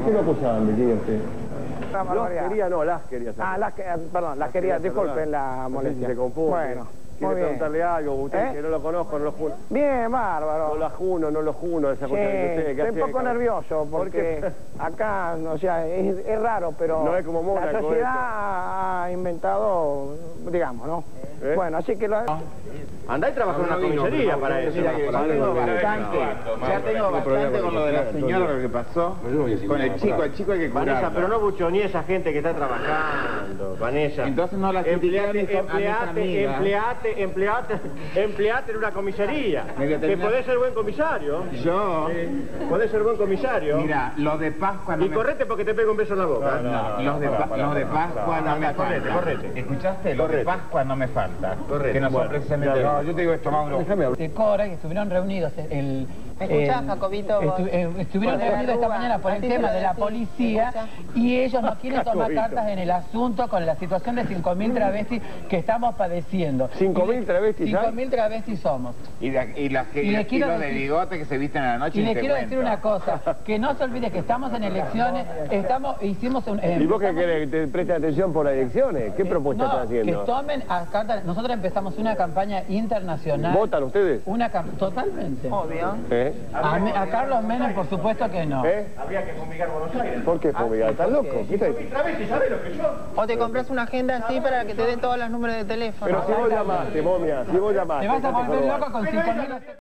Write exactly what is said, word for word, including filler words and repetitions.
qué lo acusaban, mi tío, usted? Los quería, no, las quería sacar. Ah, las que, perdón, las, las quería, disculpen la molestia. No sé si se confunde. Bueno, ¿quiere preguntarle algo? Usted, ¿Eh? que no lo conozco, no lo juno. Bien, bárbaro. No lo juno, no lo juno, esa Sí, cosa que usted... estoy un poco nervioso porque ¿Por acá, o sea, es, es raro, pero no es como Mónaco, la sociedad esto. ha inventado, digamos, ¿no? ¿Eh? Bueno, así que lo... Andá y trabajá en una comisaría para eso. Mira que ya tengo bastante, ya tengo bastante con lo de la señora, lo que pasó, con el chico, el chico hay que curarlo. Vanessa, pero no buchoní a esa gente que está trabajando, Vanessa. Entonces no la empleate, critiquen a mis empleate, amigas. empleate, empleate, empleate en una comisaría. Que podés ser buen comisario. Yo, podés ser buen comisario. mira, lo de Pascua no Y me... correte porque te pego un beso en la boca. No, no, los de, pa los de Pascua no me correte, falta. correte. ¿Escuchaste? Los de Pascua no me falta. Correte. Que no son Bueno, precisamente... ya, No, yo te digo esto, Mauro. Déjame hablar. de Cora, que estuvieron reunidos el... ¿Me escuchás, Jacobito? Estu eh, estuvieron reunidos esta mañana por el tema de la policía y ellos no quieren tomar cartas en el asunto con la situación de cinco mil travestis que estamos padeciendo. ¿cinco mil travestis hay? cinco mil travestis somos. Y, de, y las que Y y le los quiero kilos de decir- bigote que se visten a la noche. Y ni les te quiero cuento. decir una cosa, que no se olvide que estamos en elecciones, estamos, hicimos un... eh, ¿Y vos qué empezamos- querés? ¿Que te preste atención por las elecciones? ¿Qué propuesta no, estás haciendo? que tomen a carta. Nosotros empezamos una campaña internacional. ¿Votan ustedes? Una cam- Totalmente. Obvio. ¿Eh? A, me- a Carlos Menem, por supuesto que no. ¿Eh? Habría que fumigar Buenos Aires. ¿Por qué fumigar? ¿Estás loco? ¿Qué estás diciendo? Travesti, ¿sabés lo que son? O te compras una agenda así para que te den todos los números de teléfono. Pero si vos llamaste, momia, si vos llamaste... Te vas a ¿qué te volver jorobaste? loco con cinco mil...